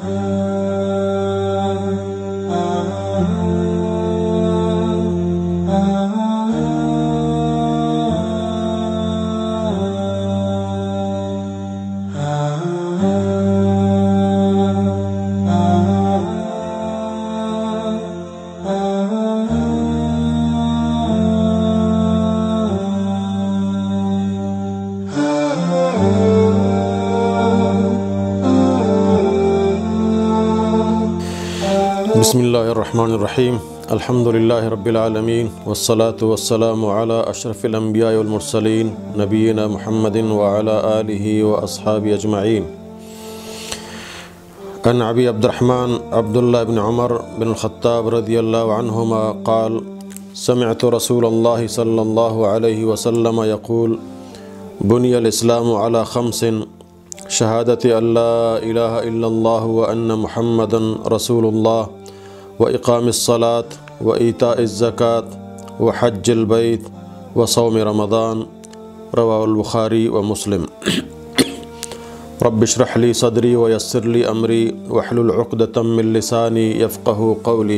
بسم اللہ الرحمن الرحیم الحمد للہ رب العالمین والصلاة والسلام علی اشرف الانبیاء والمرسلین نبینا محمد وعلی آلہ واصحابہ اجمعین. عن ابی عبد الرحمن عبداللہ بن عمر بن الخطاب رضی اللہ عنہما قال سمعت رسول اللہ صلی اللہ علیہ وسلم یقول بنی الاسلام علی خمس شہادت ان لا الہ الا اللہ وان محمدا رسول اللہ وإقام الصلاة وإيتاء الزكاة وحج البيت وصوم رمضان رواه البخاري ومسلم. رب اشرح لي صدري ويسر لي أمري واحلل عقدة من لساني يفقهوا قولي.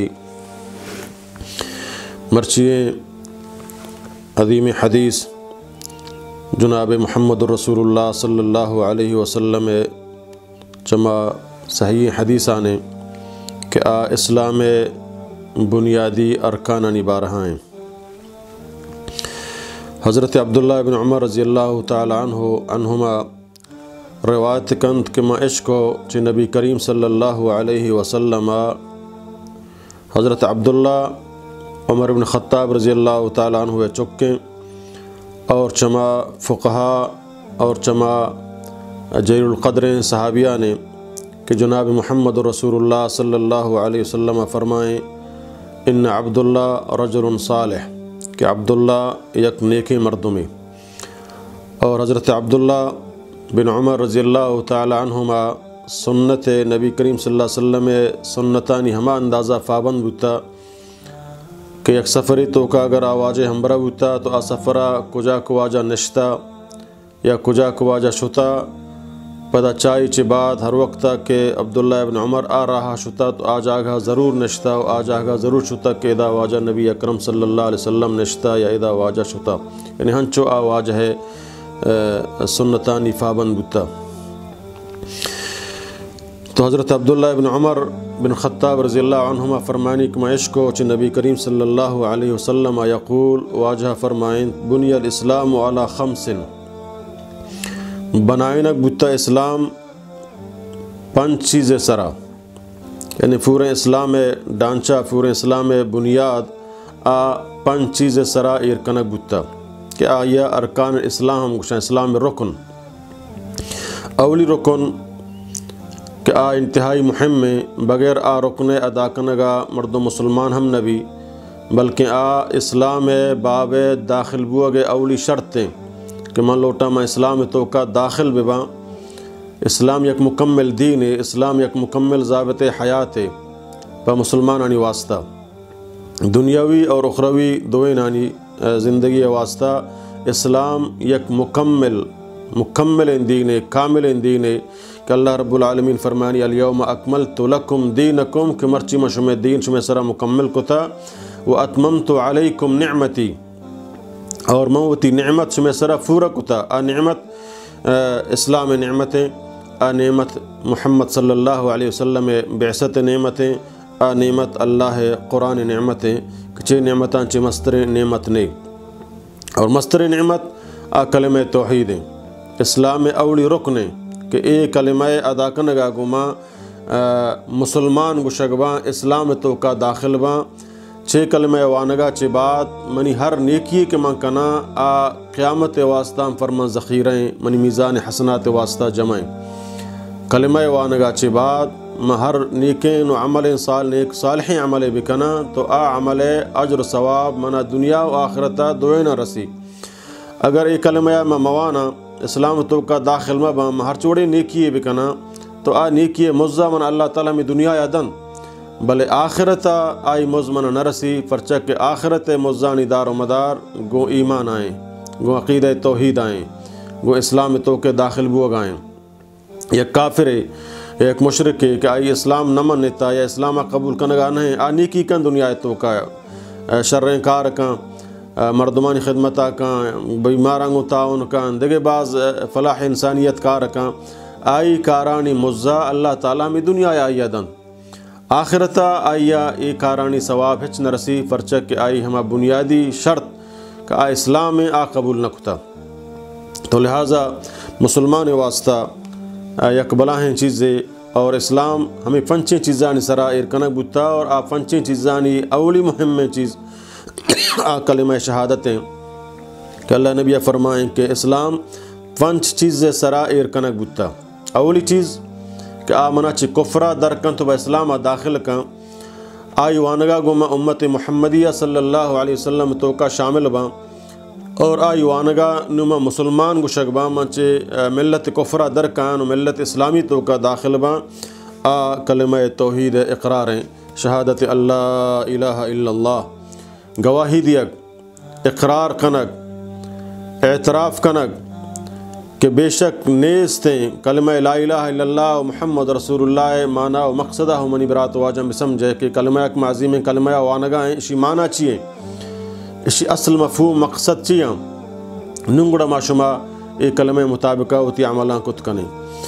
مرچی عظیم حدیث جناب محمد رسول اللہ صلی اللہ علیہ وسلم جمع صحیح حدیثانے کہ اسلام بنیادی ارکان نبھا رہا ہیں. حضرت عبداللہ بن عمر رضی اللہ تعالی عنہما روایت کند کہ ما عشقو چی نبی کریم صلی اللہ علیہ وسلم حضرت عبداللہ عمر بن خطاب رضی اللہ تعالی عنہ چکیں اور چما فقہا اور چما جلیل القدر صحابیہ نے کہ جناب محمد رسول اللہ صلی اللہ علیہ وسلم فرمائیں ان عبداللہ رجل صالح کہ عبداللہ یک نیکی مردمی. اور حضرت عبداللہ بن عمر رضی اللہ تعالی عنہما سنت نبی کریم صلی اللہ علیہ وسلم سنتانی ہما اندازہ پابند ہوتا کہ یک سفری تو کا اگر آواز ہمبرہ ہوتا تو آ سفرہ کجا کواجہ نشتا یا کجا کواجہ شتا پدا چائی چی بعد ہر وقت کہ عبداللہ ابن عمر آ رہا شتا تو آج آگاہ ضرور نشتا و آج آگاہ ضرور شتا کہ ادا واجہ نبی اکرم صلی اللہ علیہ وسلم نشتا یا ادا واجہ شتا یعنی ہنچو آواج ہے سنتانی پابند بتا. تو حضرت عبداللہ ابن عمر بن خطاب رضی اللہ عنہما فرمانی کہ معشقو چی نبی کریم صلی اللہ علیہ وسلم یقول واجہ فرمائیں بنی الاسلام علی خمس بنائنک بتا اسلام پانچ چیزیں سرا یعنی پورے اسلام ڈانچہ پورے اسلام بنیاد آ پانچ چیزیں سرا ارکنک بتا کہ آیا ارکان اسلام ہم کچھ اسلام رکن. اولی رکن کہ آ انتہائی مہم میں بغیر آ رکن ادا کنگا مرد و مسلمان ہم نبی بلکہ آ اسلام باب داخل بوگے اولی شرطیں کہ من لوٹا میں اسلام تو کا داخل ببا. اسلام یک مکمل دین ہے، اسلام یک مکمل ضابط حیات ہے با مسلمانانی واسطہ دنیاوی اور اخروی دوین آنی زندگی واسطہ اسلام یک مکمل دین ہے، کامل دین ہے کہ اللہ رب العالمین فرمانی الیوم اکملت لکم دینکم کہ مرچی میں شمع دین شمع سرا مکمل کو تھا واتممت علیکم نعمتی اور موتی نعمت شمع سرا پورا کتا. آ نعمت اسلام نعمتیں، آ نعمت محمد صلی اللہ علیہ وسلم بعثت نعمتیں، آ نعمت اللہ قرآن نعمتیں کہ چھ نعمتاں چھ مستر نعمت نے. اور مستر نعمت آ کلمہ توحید ہیں. اسلام اولی رکنے کہ اے کلمہ ادا کنگا گما مسلمان گشگباں اسلام تو کا داخل باں چھ کلمہ وانگا چھ بعد منی ہر نیکی کے من کنا آ قیامت واسطہ فرمان ذخیریں منی میزان حسنات واسطہ جمعیں. کلمہ وانگا چھ بعد میں ہر نیکین و عمل نیک صالح عمل بکنا تو آ عمل اجر ثواب منا دنیا و آخرتہ دوئنہ رسی. اگر ایک کلمہ میں موانا اسلام تو کا داخل میں ہر چوڑے نیکی بکنا تو آ نیکی مزہ من اللہ تعالیٰ میں دنیا یا دن بلے آخرت آئی مزمن نرسی پرچہ کہ آخرت مزانی دار و مدار گو ایمان آئیں، گو عقیدہ توحید آئیں، گو اسلام تو کے داخل بوگ آئیں. یا کافر ایک مشرک کہ آئی اسلام نہ منتا یا اسلام قبول کنگا نہیں آنی کی کن دنیا تو کا شریں کار کن مردمانی خدمتا کن بیمارانگو تعاون کن دیگے بعض فلاح انسانیت کار کن آئی کارانی مزہ اللہ تعالیٰ میں دنیا آئی دن آخرتا آئیا ای کارانی ثواب ہچ نہ رسی فرچک کہ آئی ہما بنیادی شرط کہ آئی اسلام میں قبول نہ کتا تو لہٰذا مسلمان واسطہ یک بلاہیں چیزیں اور اسلام ہمیں پنچیں چیزانی سرا ارکنک بتا اور آپ پنچیں چیزانی اولی مہم چیز کلمہ شہادتیں کہ اللہ نبی فرمائیں کہ اسلام پنچ چیزیں سرا ارکنک بتا اولی چیز کہ آمنا چی کفرہ درکن تو با اسلام داخل کن آئی وانگا گوما امت محمدیہ صلی اللہ علیہ وسلم تو کا شامل با اور آئی وانگا نما مسلمان گو شک با منچے ملت کفرہ درکن و ملت اسلامی تو کا داخل با کلمہ توحید اقراریں شہادت اللہ الہ الا اللہ گواہی دیگ اقرار کنگ اعتراف کنگ کہ بے شک نیستیں کلمہ لا الہ الا اللہ و محمد رسول اللہ معنی و مقصدہ و منی برات واجم سمجھے کہ کلمہ ایک معظیم کلمہ وانگاہ ہیں اسی معنی چیئے اسی اصل مفہوم مقصد چیئے ننگڑا ما شما ایک کلمہ مطابقہ ہوتی عملان کت کنیں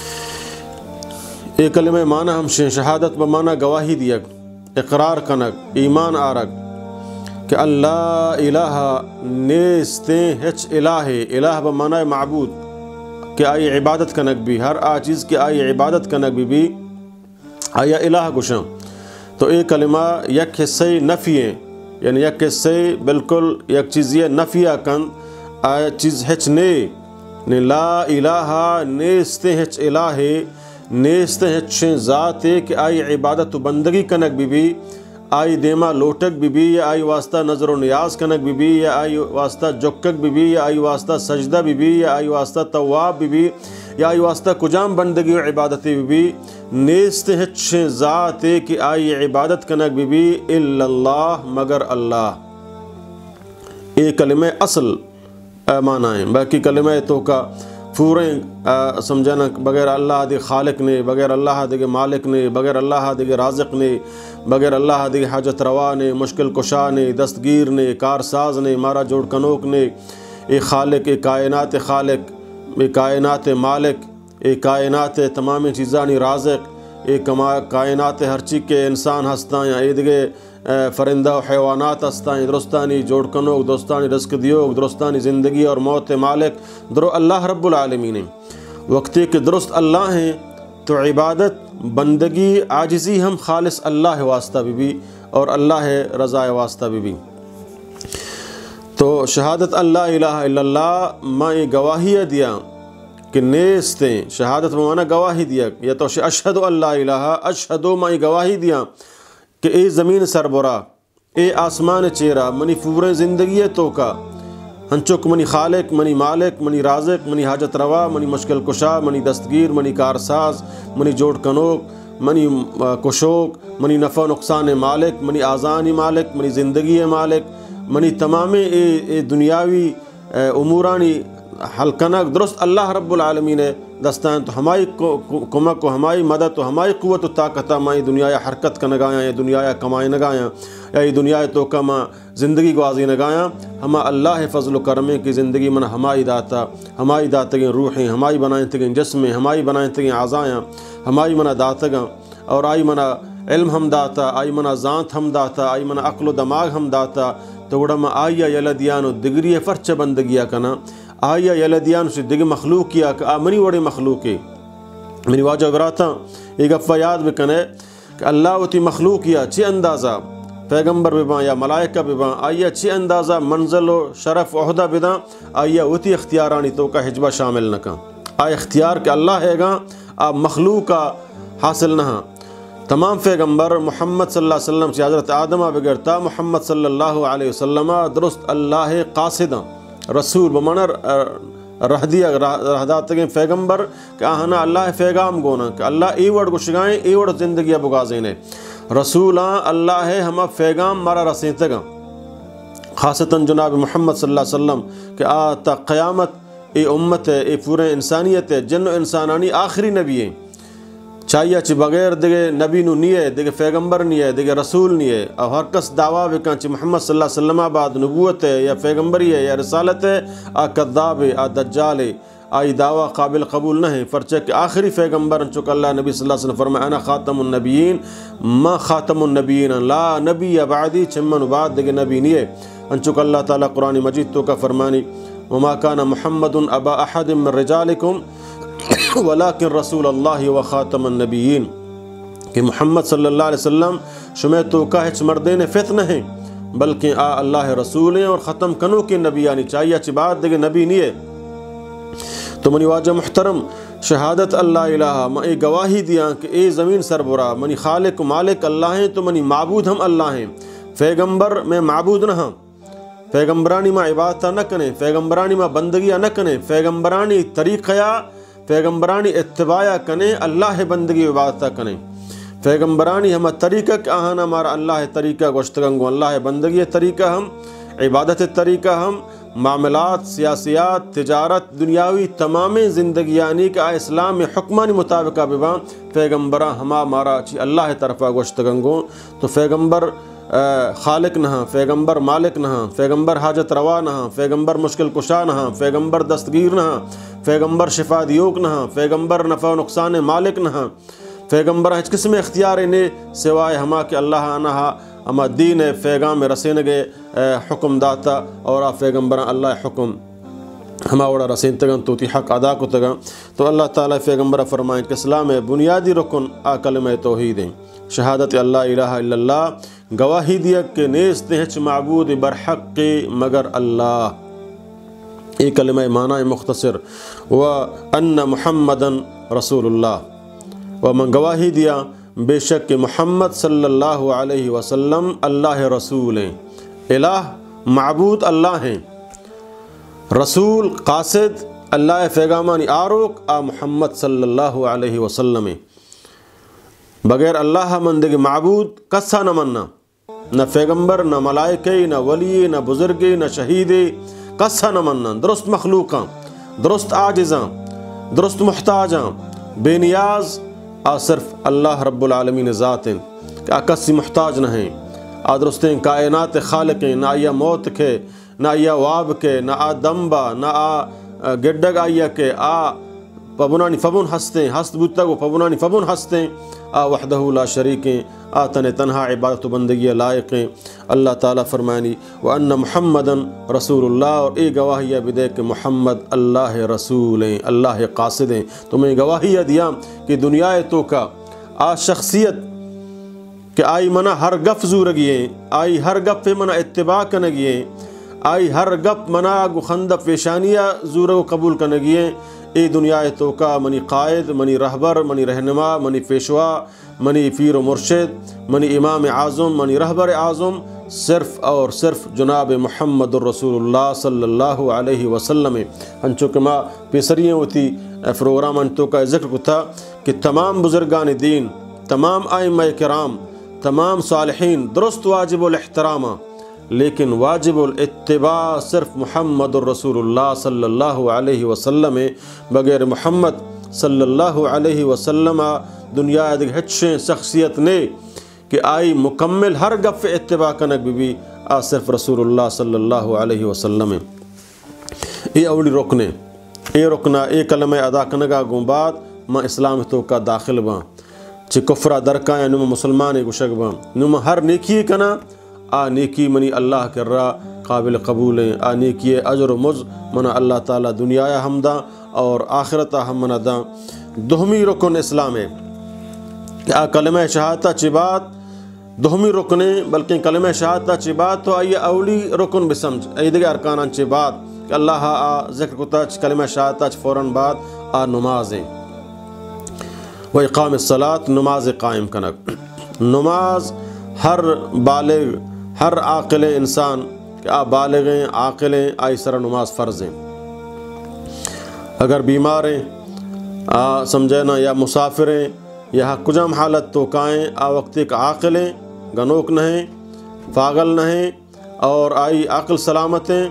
ایک کلمہ معنی ہم شہادت بمعنی گواہی دیگ اقرار کنگ ایمان آرگ کہ اللہ الہ نیستیں ہچ الہ الہ بمعنی معبود کہ آئی عبادت کنک بھی ہر چیز کہ آئی عبادت کنک بھی آیا الہ گشاں تو ایک کلمہ یک حصہ نفی ہے یعنی یک حصہ بالکل یک چیز یہ نفیہ کن آیا چیز ہچ نے لا الہ نیستے ہچ الہ نیستے ہچ ذات ہے کہ آئی عبادت و بندگی کنک بھی آئی دیما لوٹک بھی یا آئی واسطہ نظر و نیاز کنک بھی یا آئی واسطہ جکک بھی یا آئی واسطہ سجدہ بھی یا آئی واسطہ تواب بھی یا آئی واسطہ کجام بندگی و عبادت بھی نیست ہچ ذات کہ آئی عبادت کنک بھی الا اللہ مگر اللہ یہ کلمہ اصل معنی ہیں باقی کلمہ تو کا پوریں سمجھنا بغیر اللہ دے خالق نے بغیر اللہ دے مالک نے بغیر اللہ دے رازق نے بغیر اللہ دے حاجت روا نے مشکل کشا نے دستگیر نے کارساز نے مارا جوڑ کنوک نے اے خالق اے کائنات خالق اے کائنات مالک اے کائنات تمام چیزانی رازق اے کائنات ہر چیز کے انسان ہستاں یا اے دگے فرندہ و حیوانات ہستاں درستانی جوڑ کنوک درستانی رزق دیوک درستانی زندگی اور موت مالک درو اللہ رب العالمین ہیں وقتی کہ درست اللہ ہیں تو عبادت بندگی عاجزی ہم خالص اللہ واسطہ بھی اور اللہ رضا واسطہ بھی تو شہادت اللہ الہ الا اللہ میں گواہی دیا کہ نیستیں شہادت بمانا گواہی دیا یا تو اشہد اللہ الہ اشہدو میں گواہی دیا کہ اے زمین سربراہ اے آسمان چیرہ منی پورے زندگی تو کا ہنچک منی خالق منی مالک منی رازق منی حاجت روا منی مشکل کشا منی دستگیر منی کارساز منی جوڑ کنوک منی کشوک منی نفع نقصان مالک منی آزانی مالک منی زندگی مالک منی تمام اے دنیاوی امورانی حلقنک درست اللہ رب العالمین دستان تو ہماری کمک و ہماری مدد و ہماری قوت و طاقت ہماری دنیا حرکت کا نگایا یا دنیا کمائی نگایا یا یہ دنیا تو کما زندگی گوازی نگایا ہما اللہ فضل و کرم کی زندگی من ہماری داتگیں روحیں ہماری بنائیں تگیں جسمیں ہماری بنائیں تگیں اعضائیں ہماری منا داتگاں اور آئی منا علم ہم داتا آئی منا ذات ہم داتا آئی منا عقل و دماغ ہم داتا تو گڑا ما آئیا یلدیانو دگری فرچ بندگیا کنا آیا یلدیان سے دیگه مخلوق کیا کہ منی وڑے مخلوق ہے منی واجہ براتا ایک افوا یاد بکنے کہ اللہ وتی مخلوق کیا چی اندازہ پیغمبر ببا یا ملائکہ ببا آیا چی اندازہ منزل و شرف و عہدہ بدا آیا وتی اختیارانی تو کا حجبہ شامل نہ آیا اختیار کہ اللہ ہے گا آپ مخلوق کا حاصل نہ تمام پیغمبر محمد صلی اللہ علیہ وسلم سے حضرت آدمہ بگرتا محمد صلی اللہ علیہ وسلم درست اللہ قاصدہ رسول بمانا رہ دیا رہداتگیں پیغمبر کہ آہنا اللہ پیغام گونا کہ اللہ ایوڑ گشگائیں ایوڑ زندگی بغازیں رسولاں اللہ ہے ہما پیغام مارا رسیں تگا خاصتاً جناب محمد صلی اللہ علیہ وسلم کہ آتا قیامت اے امت ہے اے پورے انسانیت ہے جن و انسانانی آخری نبی ہیں چاہیے چی بغیر دیگے نبی نو نیے دیگے پیغمبر نیے دیگے رسول نیے اور ہر کس دعویٰ بکن چی محمد صلی اللہ علیہ وسلم بعد نبوت ہے یا پیغمبری ہے یا رسالت ہے آ کذاب ہے آ دجال ہے آئی دعویٰ قابل قبول نہیں پرچہ کہ آخری پیغمبر چکہ اللہ نبی صلی اللہ علیہ وسلم فرمائے انا خاتم النبیین ما خاتم النبیین لا نبی بعدی چمن بعد دیگے نبی نیے انچکہ اللہ تعالیٰ قرآن مجید تو کا فرمانی وما كان محمد ابا احد من رجالکم ولیکن رسول اللہ و خاتم النبیین کہ محمد صلی اللہ علیہ وسلم شمع تو کا ہچ مردین فتنہ ہیں بلکہ اللہ رسول ہیں اور ختم کنو کے نبی آنی چاہیے اچھی بات دیکھے نبی نہیں ہے. تو منی واجہ محترم شہادت اللہ الہ میں اے گواہی دیا کہ اے زمین سربراہ منی خالق مالک اللہ ہیں تو منی معبود ہم اللہ ہیں. پیغمبر میں معبود نہ ہاں پیغمبرانی میں عبادت نہ کریں پیغمبرانی میں بندگیاں نہ کریں پیغمبرانی طریقہ پیغمبرانی اتباع کنے اللہ بندگی عبادت کنے پیغمبرانی ہم طریقہ کہ آہانا ہمارا اللہ طریقہ گوشتگنگو اللہ بندگی طریقہ ہم عبادت طریقہ ہم معاملات سیاسیات تجارت دنیاوی تمام زندگیانی کا اسلام حکمانی مطابقہ ببا پیغمبران ہمارا چی اللہ طرفہ گوشتگنگو. تو پیغمبر خالق نہ پیغمبر مالک نہ پیغمبر حاجت روا نہ پیغمبر مشکل کشا نہ پیغمبر دستگیر نہ پیغمبر شفا دیوک نہ پیغمبر نفع و نقصان مالک نہ پیغمبر ہچ قسم اختیار نے سوائے ہما کہ اللہ انہا ہما دین پیغام رسین گے حکم داتا اور پیغمبر اللہ حکم ہما وڑا رسین تگن تو تی حق ادا کو تگن. تو اللہ تعالیٰ پیغمبر فرمائیں کہ اسلام بنیادی رکن کلمہ توحید ہیں شہادت اللہ الہ الا اللہ گواہی دیا کہ نیست ہچ معبود برحق مگر اللہ. یہ کلمہ معنی مختصر و ان محمدن رسول اللہ و من گواہی دیا بے شک کہ محمد صلی اللہ علیہ وسلم اللہ رسول ہیں. الہ معبود اللہ ہیں رسول قاصد اللہ پیغامانی آروک محمد صلی اللہ علیہ وسلم بغیر اللہ مندگ معبود کسا نہ مننا نہ پیغمبر نہ ملائکے نہ ولی نہ بزرگے نہ شہیدے کسا نہ مننا درست مخلوقاں درست عاجزاں درست محتاجاں بے نیاز صرف اللہ رب العالمین ذات ہیں کہ کسی محتاج نہ ہیں درستیں کائنات خالق ہیں نہ آیا موت کے نہ آیا واب کے نہ دمبا نہ گڈگ آیا کے پبنانی فبن ہستیں ہست بودتا کو پبنانی فبن ہستیں وحدہ لا شریکیں تن تنہا عبادت و بندگی لائقیں. اللہ تعالیٰ فرمانی وَأَنَّ مُحَمَّدًا رسول اللہ اور اے گواہیہ بدے کہ محمد اللہ رسول ہیں اللہ قاصد ہیں. تو میں گواہیہ دیا کہ دنیا تو کا شخصیت کہ آئی منا ہر گف زورگییں آئی ہر گپ منا اتباع کنگییں آئی ہر گپ منا گخند پیشانیہ زورگ قبول کنگییں. اے دنیا تو کا منی قائد منی رہبر منی رہنما منی پیشوا منی پیر و مرشد منی امام اعظم منی رہبر اعظم صرف اور صرف جناب محمد الرسول اللہ صلی اللہ علیہ وسلم. انچو کہ ماں پیسریاں ہوتی پروگرام انتو کا ذکر کو تھا کہ تمام بزرگان دین تمام ائمہ کرام تمام صالحین درست واجب الاحترام لیکن واجب الاتباع صرف محمد الرسول اللہ صلی اللہ علیہ وسلم بغیر محمد صلی اللہ علیہ وسلم دنیا ہچیں شخصیت نے کہ آئی مکمل ہر گف اتباع کنک بھی صرف رسول اللہ صلی اللہ علیہ وسلم. یہ اولی رکنے اے رکنا اے کلمہ ادا کنگا گوں بعد ما اسلام تو کا داخل باں چی کفرہ درکاں نما مسلمان گشک باں نما ہر نیکی کنا نیکی منی اللہ کر رہا قابل قبول ہیں نیکی اجر و مز منا اللہ تعالیٰ دنیا ہمدا اور آخرت ہم منا دا. دہمی رکن اسلام ہے کہ کلمہ شہادتہ چی بات دہمی رکنے بلکہ کلمہ شہادتہ چی بات تو آئیے اولی رکن بسمجھ ای دیگه ارکانان چی بات کہ اللہ ذکر کتا کلمہ شہادتہ چی فوراً بعد نمازیں و اقام الصلاة نماز قائم کنک. نماز ہر بالغ ہر عاقل انسان کہ بالغیں عاقلیں آئی سر نماز فرض ہیں. اگر بیمار ہیں سمجھے نا یا مسافر ہیں یا کجم حالت تو کائیں وقت ایک عاقلیں گنوک نہیں پاگل نہیں اور آئی عقل سلامتیں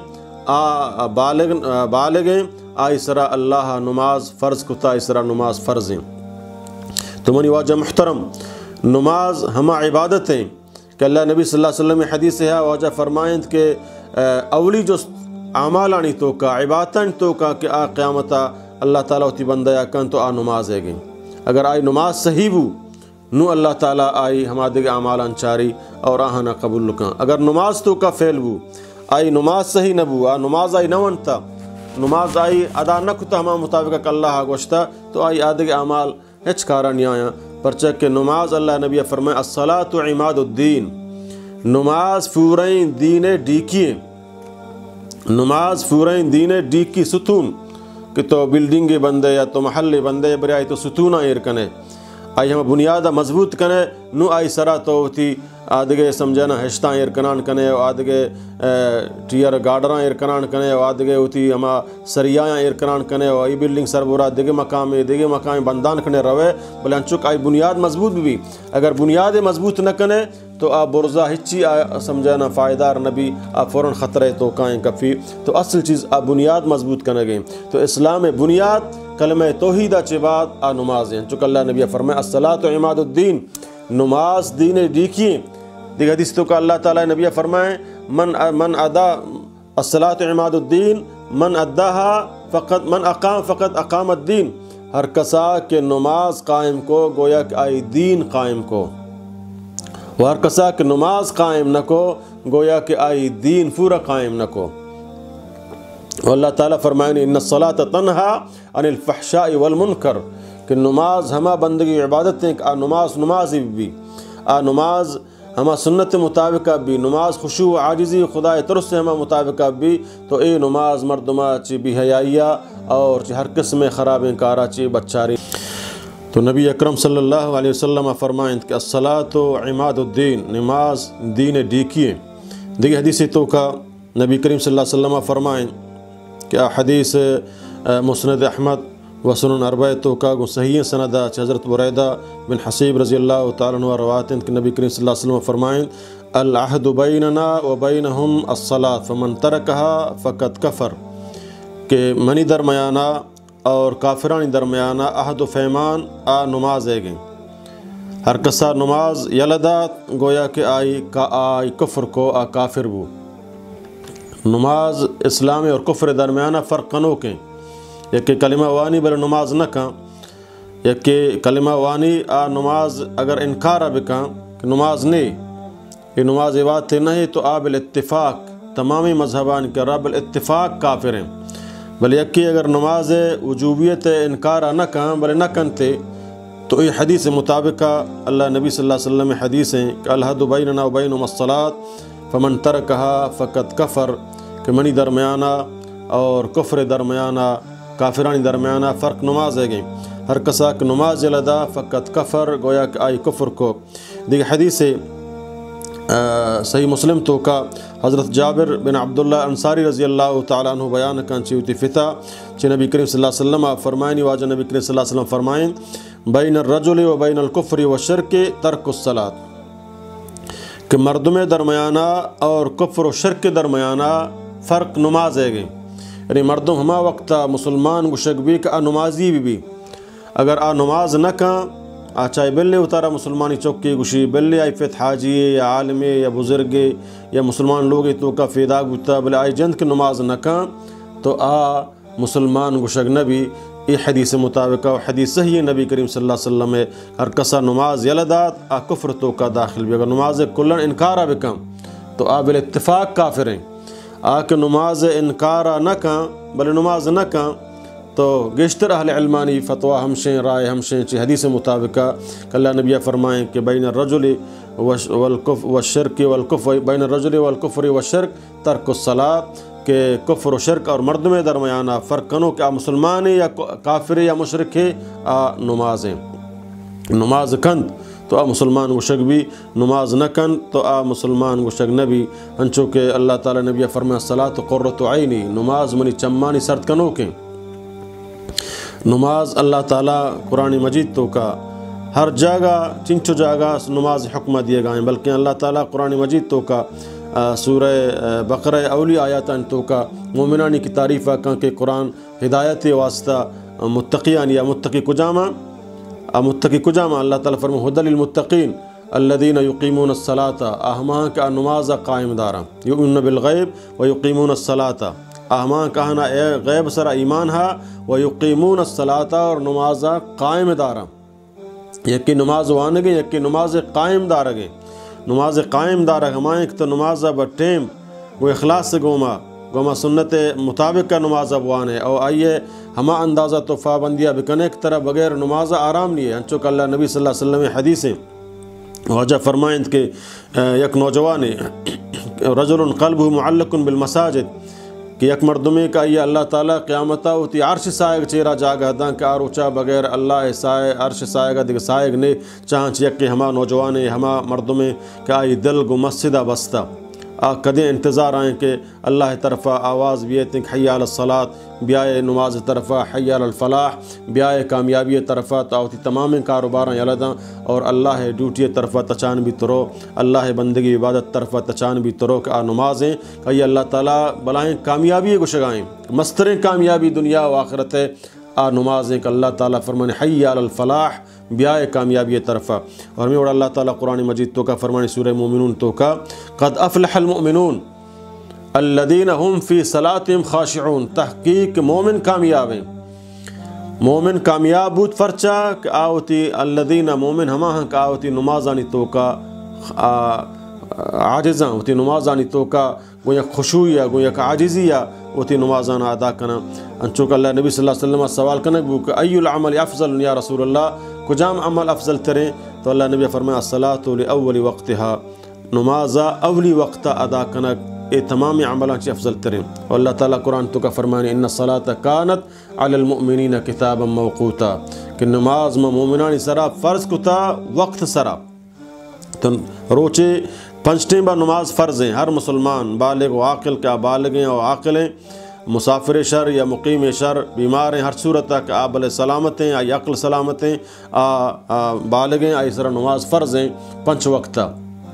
بالغیں آئی سرا اللہ نماز فرض کتا اس طرح نماز فرض ہیں. تو منی واجہ محترم نماز ہما عبادتیں کہ اللہ نبی صلی اللہ علیہ وسلم حدیث ہے واجہ فرمائند کہ اولی جو اعمالانی تو کا عبادتاں تو کا کہ آ قیامتا اللہ تعالیٰ ہوتی بندہ یا کن تو آ نماز ہے گئی اگر آئی نماز صحیح بو نو اللہ تعالیٰ آئی ہما دیگے اعمال انچاری اور آہنا قبول لکاں اگر نماز تو کا فیل بو آئی نماز صحیح نبو آ نماز آئی نونتا نماز آئی ادا نکتا ہما مطابق کہ اللہ گوشتا تو آئی آدھے اعمال ہچ کارا نہیں آیا پرچہ کہ نماز اللہ نبی فرمائے الصلاۃ عماد الدین نماز فورین دین ڈیکیے نماز فورین دین ڈیکی ستون کہ تو بلڈنگ بندے یا تو محلے بندے برے آئی تو ستونہ ایر کنے آئی ہم بنیادہ مضبوط کنے نو آئی سرا تو تھی آدھگے سمجھنا ہشتاں ایر کنان کنے آدھگے ٹیر گارڈراں ایر کنان کنے آدھگے ہوتی ہما سریاں ایر کنان کنے آئی بلڈنگ سر برا دیگے مقام بندان کنے روے بلے انچک آئی بنیاد مضبوط بھی اگر بنیاد مضبوط نہ کنے تو آپ برزا ہچی سمجھنا فائدار نبی آپ فوراً خطرے تو کائیں کفی تو اصل چیز آپ بنیاد مضبوط کنے گئے تو اسلام بنیاد کلمہ توحیدہ چے بعد آ نماز ہیں چونکہ اللہ نبی فرمائے الصلاۃ عماد الدین نماز دین ڈیکیے دیکھ حدیث تو کہ اللہ تعالیٰ نبی فرمائے من ادا الصلاۃ عماد الدین من اقام فقط اقام الدین ہر کسا کہ نماز قائم کو گویا کہ آئی دین قائم کو وہ ہر کسا کہ نماز قائم نہ کو گویا کہ آئی دین پورا قائم نہ کو اللہ تعالیٰ فرمائے ان الصلاۃ تنہا عن الفحشاء والمنکر کہ نماز ہما بندگی عبادتیں کہ نماز بھی نماز ہما سنت مطابقہ بھی نماز خشوع و عاجزی خدا ترس سے ہما مطابقہ بھی تو اے نماز مردمہ چی بھی حیائیہ اور چی ہر قسم خرابیں کارا چی بچاری تو نبی اکرم صلی اللہ علیہ وسلم فرمائیں کہ الصلاۃ عماد الدین نماز دین ڈیکیے دیکھیں حدیث تو کا نبی کریم صلی اللہ علیہ وسلم فرمائیں کہ حدیث مسند احمد و سنن اربع تو کا صحیح سندہ حضرت بریدہ بن حصیب رضی اللہ تعالیٰ عنہ روایت کہ نبی کریم صلی اللہ علیہ وسلم فرمائیں العہد بیننا و بینہم الصلاۃ فمن ترکہا فقد کفر کہ منی درمیانہ اور کافرانی درمیانہ عہد و فیمان نماز ہے گئیں ہر کسا نماز یلدات گویا کہ آئی کفر کو کافر بو نماز اسلام اور کفر درمیانہ فرق کنو کے یک کلمہ وانی بل نماز نہ کھاں یک کلمہ وانی نماز اگر انکار بکاں کہ نماز نہیں یہ نماز عبادت نہیں تو بالاتفاق تمامی مذہبان کے رب الاتفاق کافر ہیں بل یکی اگر نماز وجوبیت انکار نہ کھاں بل نہ کنتے تو یہ حدیث مطابقہ اللہ نبی صلی اللہ علیہ وسلم حدیث ہیں کہ الحد بیننا و بینہم الصلاۃ فمن ترکہا فقد کفر کہ منی درمیانہ اور کفر درمیانہ کافرانی درمیانہ فرق نماز ہے گئی ہر کسا کہ نماز جلدا فقط کفر گویا کہ آئی کفر کو دیکھ حدیث صحیح مسلم تو کا حضرت جابر بن عبداللہ انصاری رضی اللہ تعالیٰ عنہ بیان کان چیوتی فتح چی نبی کریم صلی اللہ علیہ وسلم فرمائنی واجہ نبی کریم صلی اللہ علیہ وسلم فرمائن بین الرجل و بین الکفر و شرک ترک الصلاۃ کہ مردم درمیانہ اور کفر و شرک درمیانہ فرق نماز ہے گئی یعنی مردم ہما وقتا مسلمان گشک بھی کہ نمازی بھی اگر نماز نہ کھاں چاہے بلے اتارا مسلمانی چوکی گشی بلے آئی فت حاجی یا عالم یا بزرگ یا مسلمان لوگ تو کا فیدا گتا بلے آئی جند کے نماز نہ کھاں تو مسلمان گشک نبی یہ حدیث مطابق و حدیث صحیح نبی کریم صلی اللہ علیہ وسلم ہر کسا نماز یلدات کفر تو کا داخل بھی اگر نماز کلن انکارہ بکم تو بالاتفاق کافر ہیں کہ نماز انکارہ نہ کھاں بلے نماز نہ کھاں تو گشتر اہل علمانی فتویٰ ہمشیں رائے ہمشیں چی حدیث مطابقہ کہ اللہ نبی فرمائیں کہ بین الرجل والشرک والکفر بین الرجل والکفر والشرک ترک الصلاۃ کہ کفر و شرک اور مردم درمیانہ فرق کنو کہ مسلمان یا کافر یا مشرک نمازیں نماز کند تو مسلمان گشک بھی نماز نہ کن تو مسلمان گشک نبی ہنچو کہ اللہ تعالیٰ نبی فرمائے الصلاۃ قرۃ عینی نماز منی چمانی سرد کنو کے نماز اللہ تعالیٰ قرآن مجید تو کا ہر جگہ چنچو جگہ نماز حکمہ دیے گئے بلکہ اللہ تعالیٰ قرآن مجید تو کا سورہ بقرہ اولی آیاتاں تو کا مومنانی کی تعریف کہاں کہ قرآن ہدایت واسطہ متقیان یا متقی کجامہ متقی کجا ما اللہ تعالیٰ فرمو ہدی للمتقین الذین یقیمون الصلاۃ اہمان کا نماز قائم دارا یؤمنون بالغیب و یقیمون الصلاۃ اہمان کہنا غیب سرا ایمان ہا و یقیمون الصلاۃ اور نماز قائم دارا یکی نماز وانگے یکی نماز قائم دارگے نماز قائم دارگ ہمائیں تو نماز بٹیم وہ اخلاص سے گوما سنت مطابق کا نماز وانے اور آئیے ہما اندازہ تو پابندیاں بکنے ایک طرح بغیر نماز آرام نہیں ہے انچو کہ اللہ نبی صلی اللہ علیہ وسلم حدیثیں واجہ فرمائیں کہ یک نوجوان رجل قلبہ معلق بالمساجد کہ یک مردمی کا یہ اللہ تعالیٰ قیامتہ ہوتی عرش سائگ چیرا جاگہ داں کہ آروچا بغیر اللہ سائے عرش سائگہ دیکھ سائگ نے چاہنچ یک کہ ہما نوجوان ہما مردمی کہ آئی دل گو مسجدہ بستا کدیں انتظار آئیں کہ اللہ طرفہ آواز بیتیں کہ حی علی الصلاۃ بیائے نماز طرفہ حی علی الفلاح بیائے کامیابی طرفہ تاوتی تمام کاروباراں یلداں اور اللہ ڈیوٹی طرفہ تچان بھی ترو اللہ بندگی عبادت طرفہ تچان بھی ترو کہ نمازیں کہ یہ اللہ تعالیٰ بلائیں کامیابی گشگائیں مستریں کامیابی دنیا و آخرت نمازیں کہ اللہ تعالیٰ فرمانے حی علی الفلاح بیائے کامیابی طرفہ اور ہمیں اللہ تعالیٰ قرآن مجید تو کا فرمانے سورہ مومنون تو کا قد افلح المؤمنون الذین هم فی صلاتهم خاشعون تحقیق مومن کامیاب ہیں مومن کامیاب بود فرچا کہ آوتی الذین مومن ہما ہاں کہ آوتی نمازانی تو کا عاجزاں ہوتی نمازانی تو کا گویا خشوعیہ گویا کہ عاجزیہ ہوتی نمازانا ادا کرنا انچو کہ اللہ نبی صلی اللہ علیہ وسلم سوال کرنے گو کہ ای العمل افضل یا رسول اللہ کجام عمل افضل تریں تو اللہ نبی فرمایا الصلاۃ لأول وقتها نمازا اولی وقت ادا کرنا اے تمام عملان چی افضل تریں اور اللہ تعالیٰ قرآن تو کا فرمانے ان الصلاۃ کانت علی المؤمنین کتابا موقوتا کہ نماز میں مومنانی سرا فرض کتا وقت سرا تو روچے پنج ٹیم با نماز فرض ہیں ہر مسلمان بالغ و عاقل کا بالغ ہیں اور عاقل ہیں مسافر شر یا مقیم شر بیمار ہیں ہر صورت تک بل سلامت ہیں آئی عقل سلامت ہیں بالغ ہیں آئی سر نماز فرض ہیں پنچ وقتہ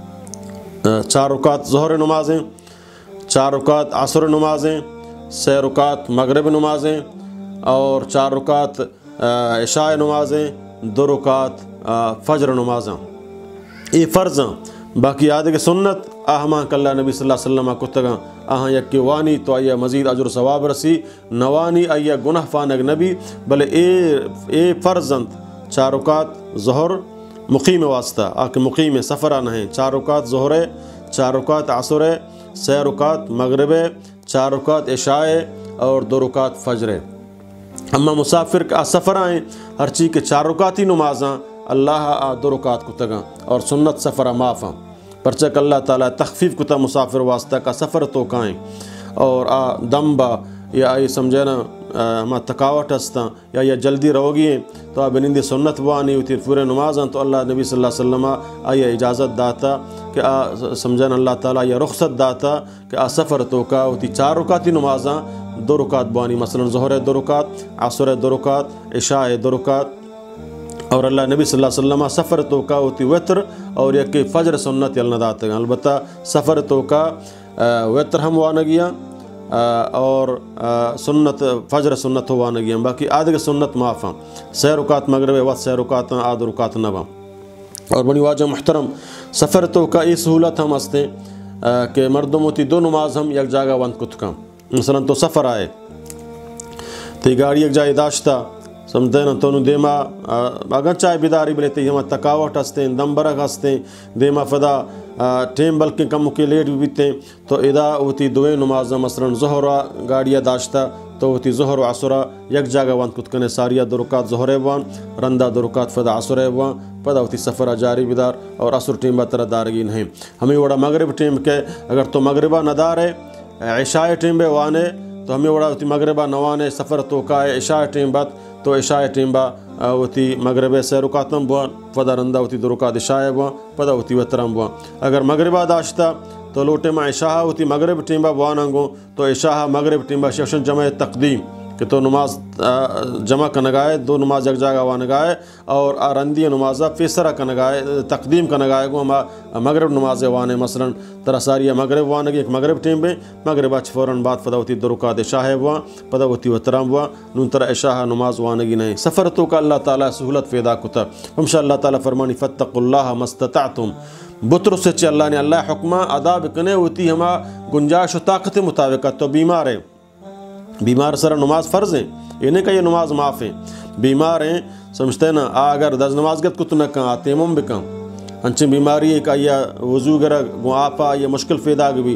4 رکعت ظہر نمازیں 4 رکعت عصر نمازیں 6 رکعت مغرب نمازیں اور 4 رکعت عشاء نمازیں 2 رکعت فجر نمازیں یہ فرض ہیں باقی یاد ہے کہ سنت آہماں کہ اللہ نبی صلی اللہ علیہ وسلم کتگاں آہاں یک وانی تو آئیہ مزید اجر ثواب رسی نوانی آئیہ گناہ فانگ نبی بلے اے فرضند 4 رکعت ظہر مقیم واسطہ آکہ مقیم سفرہ نہیں 4 رکعت ظہر 4 رکعت عصر 6 رکعت مغرب 4 رکعت عشاء اور 2 رکعت فجر اما مسافر کا سفر آئیں ہر چیز کے 4 رکعتی نمازاں اللہ 2 رکعت کتگاں اور سنت سفرہ معافاں پرچک اللہ تعالیٰ تخفیف کتا مسافر واسطہ کا سفر تو کائیں اور دم با یا آئی سمجھنا ہما تکاوٹ ہستاں یا یہ جلدی رہو گئیں تو بنندی سنت وانی ہوتی پورے نمازاں تو اللہ نبی صلی اللہ علیہ وسلم آئی اجازت داتا کہ سمجھنا اللہ تعالیٰ یہ رخصت داتا کہ سفر تو کا ہوتی 4 رکعتی نمازاں 2 رکعت بانی مثلا ظہر 2 رکعت عصر 2 رکعت عشاء 2 رکعت اور اللہ نبی صلی اللہ علیہ وسلم سفر تو کا ہوتی وطر اور یک فجر سنت یلنا داتے ہیں البتہ سفر تو کا وطر ہم وانگیاں اور سنت فجر سنت ہو وانگیاں باقی آدھے سنت معافاں 6 رکعت مغرب وقت 6 رکعت 8 رکعت نبا اور بنی واجہ محترم سفر تو کا یہ سہولت ہم ہستے کہ مردم ہوتی 2 نماز ہم یک جاگہ وند کتکاں مثلا تو سفر آئے تی گاڑی یک جائے داشتا سمجھتے نا تو دیما اگر چاہے بیداری بلیتے ہم تکاوٹ ہستے دم برگ ہستے دیما فدا ٹیم بلکہ کم کے لیٹ بھی بیتے تو ادا ہوتی 2 نمازاں مثلا ظہرہ گاڑیہ داشتا تو ہوتی ظہر و عصرہ یک جاگہ وان کتکنے ساریہ 2 رکعت ظہر وان رندہ 2 رکعت فدا عصر وان پدا ہوتی سفرہ جاری بیدار اور عصر ٹیم باترہ دارگین ہیں ہمیں وڑا مغرب ٹیم کے اگر تو مغربہ ندار ہے عشاء ٹیم بے وانے تو ہمیں وڑا ہوتی مغربہ نوانے سفر تو کا ہے عشاء ٹیم بات تو عشاء ٹیم با ہوتی مغرب 6 رکعتم بوان پدا رندہ ہوتی 2 رکعت عشاء بوان پدا ہوتی وطرم بوان اگر مغربہ داشتا تو لوٹے میں عشاء ہوتی مغرب ٹیم با بوان انگو تو عشاء مغرب ٹیم با شوشن جمع تقدیم کہ تو نماز جمع کنگائے دو نماز یک جاگہ وانگائے اور رندی نمازہ فیسرہ کنگائے تقدیم کنگائے گو ہما مغرب نماز وانے مثلا ترہ ساری مغرب وانگی ایک مغرب ٹیم بے مغرب اچھ فوراً بعد پدا ہوتی درکات شاہ وان پدا ہوتی وطرام وان نون ترہ عشاء نماز وانگی نہیں سفر تو کا اللہ تعالیٰ سہولت پیدا کتا ہمشا اللہ تعالیٰ فرمانی فاتقوا اللہ ما استطعتم بطر سے چی اللہ نے اللہ حکمہ ادا بکنے ہوتی ہما گنجائش و طاقت مطابق تو بیمار ہے بیمار سر نماز فرض ہیں یہ نہیں کہ یہ نماز معاف ہیں بیمار ہیں سمجھتے ہیں نا اگر دز نماز گت کت نہ کہاں تیمم بکن انچیں بیماری ہے کہ یہ وضو گرہ گو آپا یہ مشکل فیدا گی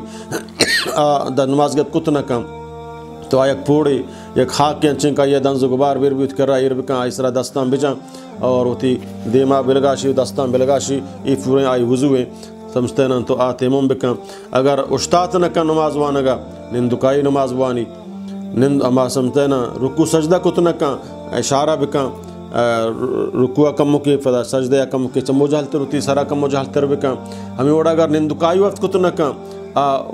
دز نماز گت کت نہ کہاں تو آیک پھوڑی یک خاک کے انچیں کا یہ دنز غبار بیر بیت کر رہا ہے بکن اس طرح دستان بچاں اور ہوتی دیما بلگاشی دستان بلگاشی یہ پورے آئی وضو ہیں سمجھتے ہیں نا تو تیمم بکن اگر اشتات نہ کن نماز وانگا نندکائی نماز وانی نند اما سمجھتے ہیں نا رکو سجدہ کت نہ کن اشارہ بکن رکوع کم کے فدا سجدہ کم کے چمو جہلتر ہوتی سارا کم جہلتر بکن ہمیں وڑا اگر نندکائی وقت کت نہ کن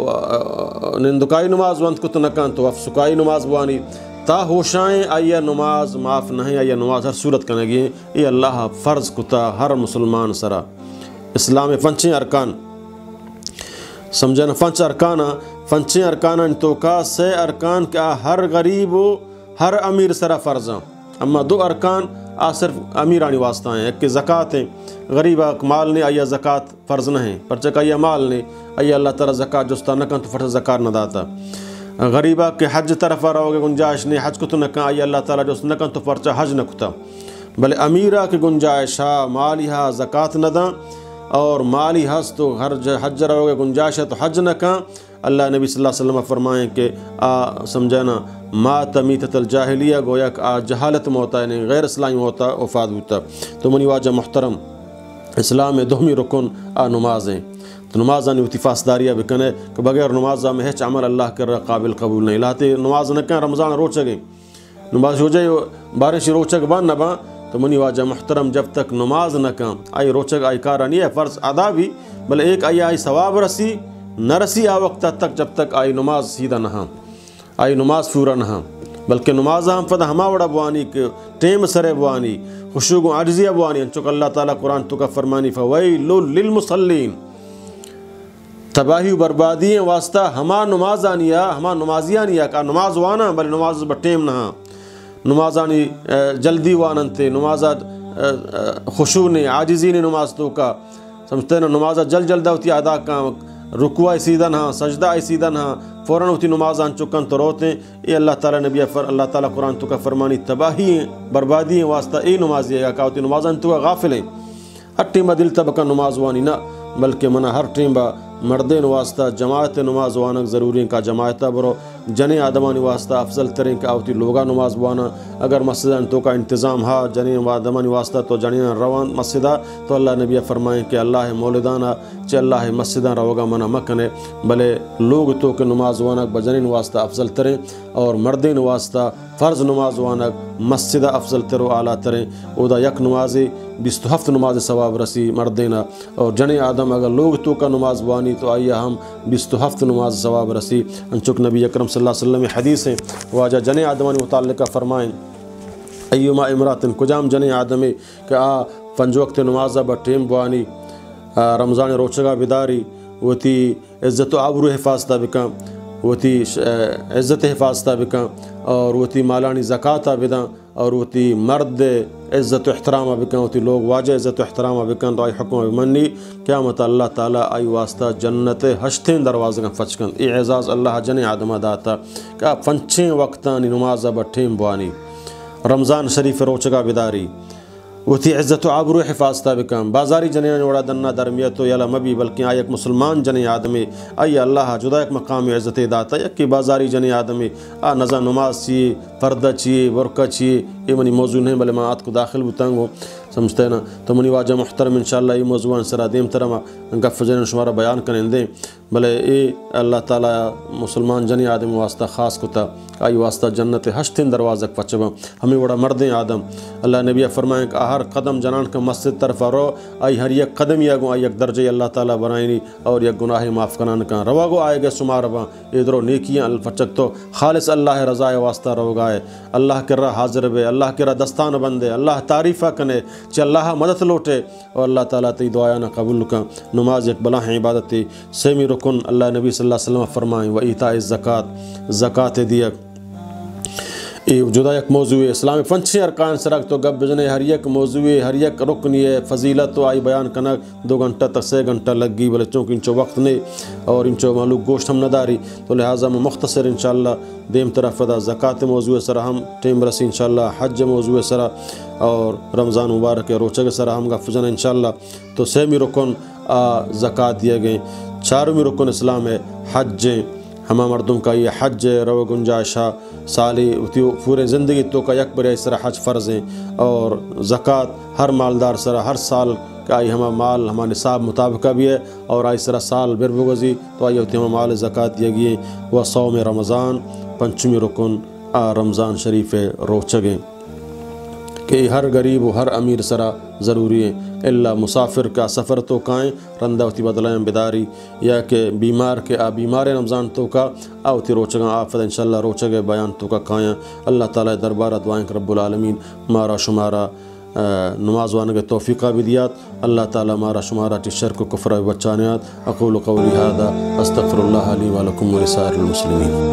نندکائی نماز وانت کت نہ کن تو افسکائی نماز وانی تا ہوشائیں آیا نماز معاف نہیں آیا نماز ہر صورت کنگی ہیں یہ اللہ فرض کتا ہر مسلمان سرا اسلام فنچیں ارکان سمجھنا فنچیں ارکان تو کا سے ارکان کیا ہر غریب و ہر امیر سرا فرض ہیں اما دو ارکان صرف امیرانی واسطہ ہیں ایک کہ زکوٰۃ ہیں غریبہ مال نے آیا زکوٰۃ فرض نہ ہیں پرچہ کا یہ مال نے آیا اللہ تعالیٰ زکوٰۃ جستہ نہ کن تو فرض زکوٰۃ نہ داتا غریبہ کے حج طرف رہو گے گنجائش نے حج کو تو نہ کہا آئی اللہ تعالیٰ جو نہ کن تو پرچہ حج نہ کتا بلے امیرہ کی گنجائش مالی ہا زکوٰۃ نہ داں اور مالی حج تو حج رہو گے گنجائش ہے تو حج نہ کہاں اللہ نبی صلی اللہ علیہ وسلم فرمائیں کہ سمجھانا ما تمیتت الجاہلیہ گویا کہ جہالت میں ہوتا ہے نہیں غیر اسلامی ہوتا وفات ہوتا تو منی واجہ محترم اسلام میں دومی رکن نمازیں تو نماز آنی ہوتی فاسداریہ بکنے کہ بغیر نماز میں ہیچ عمل اللہ کر قابل قبول نہیں لاتے نماز نہ کہیں رمضان روچہ گئے نماز ہو جائے بارش روچہ بان نہ بان تو منی واجہ محترم جب تک نماز نہ کہیں آئی روچہ آئی کارا نہیں ہے فرض ادا بھی بلے ایک آئی ثواب رسی نہ رسی وقت تک جب تک آئی نماز سیدھا نہ آئی نماز پورا نہ بلکہ نماز ہم فدا ہما وڑا بوانی کہ ٹیم سرے بوانی خشوع و عاجزیہ بوانی انچوک اللہ تعالیٰ قرآن تو کا فرمانی فویل للمصلین تباہی و بربادی واسطہ ہما نمازانیہ ہما نمازیانیہ کا نماز وانا بلے نماز بٹیم نہ نماز آنی جلدی واننتے نماز خشوع نے عاجزی نے نماز تو کا سمجھتے ہیں نماز جلدہ ہوتی ادا کا رکوع سیدھا نہ سجدہ سیدھا نہ فوراً ہوتی نماز آن چکن تو روتے ہیں یہ اللہ تعالیٰ نبی اللہ تعالیٰ قرآن تو کا فرمانی تباہی بربادی واسطہ اے نمازی ہے کہ ہوتی نماز آن تو کا غافل ہیں ہر ٹیم دل تبکا نماز وانی نہ بلکہ منع ہر ٹیم با مردین واسطہ جماعت نماز وانک ضروری ہیں کا جماعتہ برو جنے آدمانی واسطہ افضل ترین کا آوتی لوگا نماز وانا اگر مسجد تو کا انتظام ہا جنے آدمانی واسطہ تو جنین روان مسجدہ تو اللہ نبی فرمائیں کہ اللہ مولدانہ چے اللہ مسجدہ روگا منع مکنے بلے لوگ تو کہ نماز وانک بجنین واسطہ افضل ترین اور مردین واسطہ فرض نماز وانک مسجدہ افضل تر و اعلیٰ ترین او دا یک نمازی 27 نماز ثواب رسی مردینہ اور جنے آدم اگر لوگ تو کا نماز وانی تو آئیے ہم 27 نماز ثواب رسی انچک نبی اکرم صلی اللہ علیہ وسلم حدیث ہیں واجہ جنے آدمانی متعلقہ فرمائیں ایما امراتن کجام جنے آدمی کہ پنج وقت نمازہ بٹیم بوانی رمضان روچگا بیداری وتی عزت و آبرو حفاظتہ بکاں وتی عزت حفاظتہ بکاں اور وتی مالانی زکاتہ بداں اور وتی مرد عزت و احترامہ بکاں وتی لوگ واجہ عزت و احترامہ بکاں تو آئی حکم بمنی قیامت اللہ تعالیٰ آئی واسطہ جنت ہشتیں دروازگاں فچکن ای اعزاز اللہ جن آدمہ داتا کہ پنچیں وقتانی نمازہ بٹھیں بوانی رمضان شریف روچگا بیداری وتی عزت و آبرو حفاظتہ بکم بازاری جنین وڑا دنہ درمیتو یلا مبی بلکہ آئی ایک مسلمان جنی آدمی آئی اللہ جدا ایک مقام عزت داتا یک کی بازاری جنی آدمی نظر نماز چیئے پردہ چیئے برکہ چیئے یہ منی موضوع نہیں بلے میں آت کو داخل بتانگو سمجھتے ہیں نا. تو منی واجہ محترم انشاءاللہ یہ موضوع سرا دیم ترما گف جن شمارا بیان کریں دیں بھلے اے اللہ تعالیٰ مسلمان جنی آدم واسطہ خاص کتا آئی واسطہ جنت ہشتین دروازہ پچبا ہمیں بڑا مردیں آدم. اللہ نبی فرمائیں کہ ہر قدم جنان کا مسجد طرف رو آئی ہر یک قدم یا گو آئی یک درجہ اللہ تعالیٰ بنائنی اور یک گناہ معاف کنان کا روا گو آئے گا شمار با ادھرو نیکیاں الفچک تو خالص اللہ رضا واسطہ رو گائے اللہ کے راہ حاضر بے اللہ کے راہ دستان بندے اللہ تعریفہ کنے چ اللہ مدد لوٹے اور اللہ تعالیٰ تی دعا نہ قبول کا. نماز ایک بلا ہے عبادت تی سیمی رکن اللہ نبی صلی اللہ علیہ وسلم فرمائیں و ایتاء الزکات زکات دیک جدا یک موضوع اسلامی پنچھی ارکان سرک تو گب بجنے ہر یک موضوع ہر یک رکنی فضیلت تو آئی بیان کنک 2 گھنٹہ تک 6 گھنٹہ لگ گی بلے چونکہ انچو وقت نہیں اور انچو معلوم گوشت ہم نداری تو لہٰذا میں مختصر انشاءاللہ دیم طرف دا زکات موضوع سرا ہم ٹیم رسی انشاءاللہ حج موضوع سرا اور رمضان مبارک روچہ سرا ہم گف جن انشاءاللہ. تو سیمی رکن زکات دیے گئے. 4ویں رکن اسلام ہے حج. ہما مردم کا یہ حج رو گنجائشہ سالی پورے زندگی تو کا یک برے سرا حج فرض ہیں اور زکوٰۃ ہر مالدار سرا ہر سال کا آئی ہما مال ہما نصاب مطابقہ بھی ہے اور آئی سرا سال بر بگزی تو آئی ہوتی ہما مال زکوٰۃ یہ گئی وہ صوم رمضان 5ویں رکن رمضان شریف روچگیں کہ ہر غریب و ہر امیر سرا ضروری ہے اللہ مسافر کا سفر تو کائیں رندہ ہوتی بدلائیں بداری یا کہ بیمار کے بیمار رمضان تو کا آوتی روچگاں آفت انشاءاللہ روچگے بیان تو کا کائیں. اللہ تعالیٰ دربارہ دعائیں کہ رب العالمین مارا شمارا نماز وانگ توفیقہ بھی دیات. اللہ تعالیٰ مارا شمارا ٹی شرک و کفر و بچانیات. اقول قولی هذا استغفر اللہ لی ولکم ولسائر المسلمین.